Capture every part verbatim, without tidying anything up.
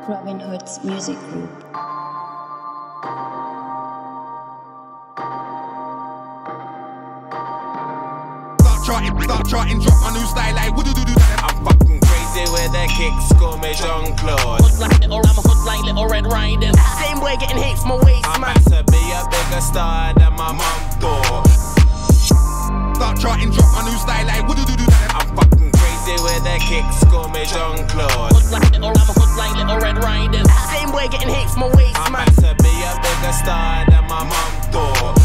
Robin Hood's music group. Start charting, start charting, drop my new style like would do do do. I'm fucking crazy with the kicks, call me Jean-Claude. Hood like little, I'm a hood like little Red Riding. Same way getting hate from my waist, I'm man. about to be a bigger star than my mum thought. Start charting, drop my new style like would do do do. I'm fucking crazy with the kicks, call me Jean-Claude. Hood like little, I'm a hood like little Red Riding. Same way getting hate from my waist, I'm man. about to be a bigger star than my mum thought.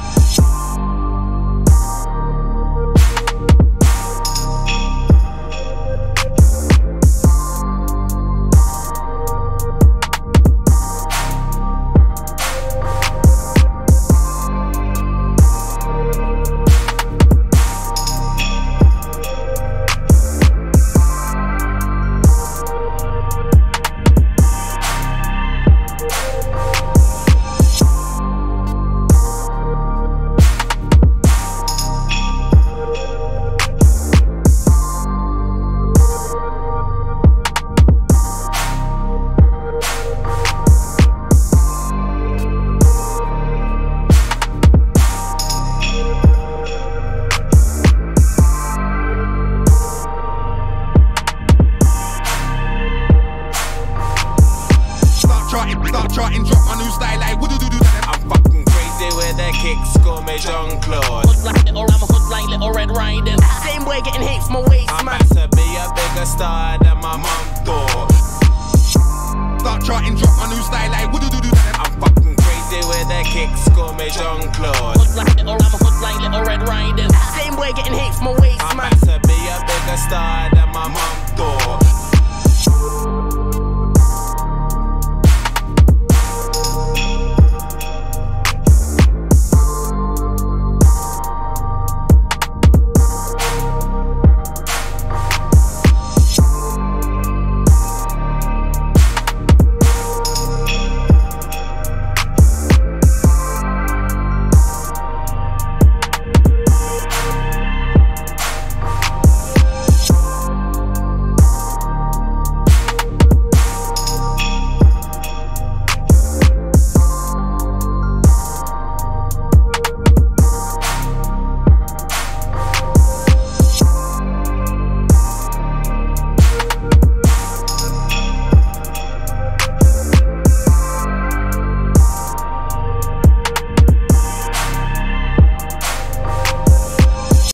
Start charting, drop my new style like would do do do. I'm fucking crazy with the kicks, call me Jean-Claude. Hood like little, I'm a hood like little Red Riding. Same way getting hate from my waist, I'm man. about to be a bigger star than my mum thought. Start charting, drop my new style like would do do do. I'm fucking crazy with the kicks, call me Jean-Claude. Hood like little, I'm a hood like little Red Riding. Same way getting hate from my waist, I'm man. about to